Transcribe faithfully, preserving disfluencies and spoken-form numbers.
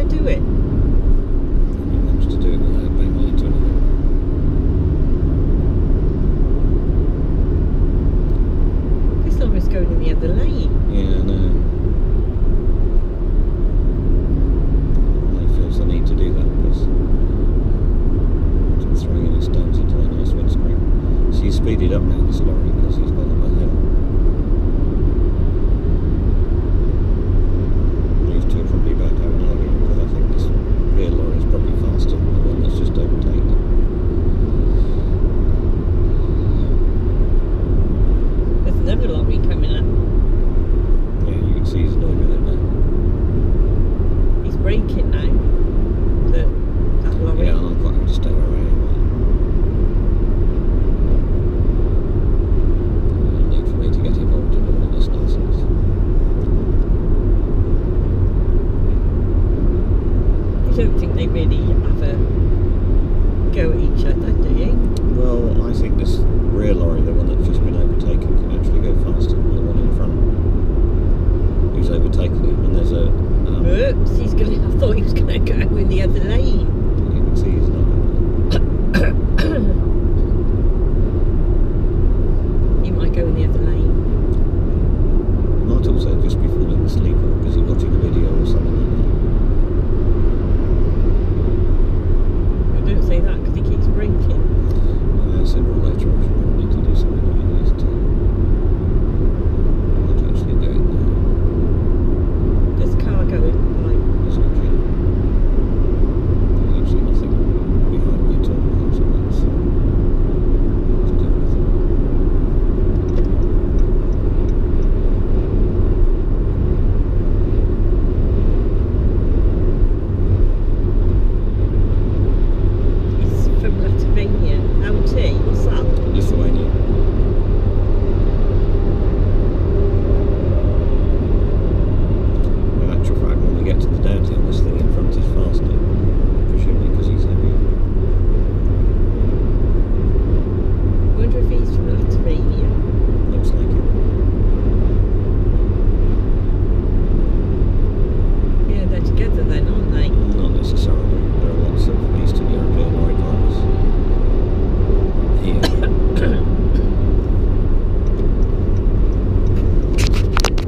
do it? And he managed to do it without banging into anything. This lorry's going in the other lane. Yeah, I know. And he feels the need to do that because he's throwing any stones into a nice windscreen. So he's speeded up now, this lorry, because he's gone up a hill. These two are probably about to have an argument because I think this rear lorry is probably faster than the one that's just overtaken it. There's another lorry coming up. Yeah, you can see he's annoyed with it now. He's braking now. The, that lorry. Yeah, I'm quite happy to stay where I am. No need for me to get involved in all of this nonsense. I don't think they really have a go at each other, do you? Well, I think this rear lorry, the one that's just been overtaken, can actually go faster than the one in front. Who's overtaken him, and there's a... Um, Oops, he's gonna, I thought he was going to go in the other lane.